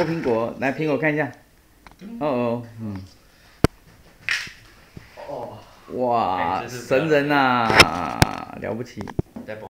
剥苹果，来苹果看一下。哦哦， 哦， 哇， 这是神人呐、了不起。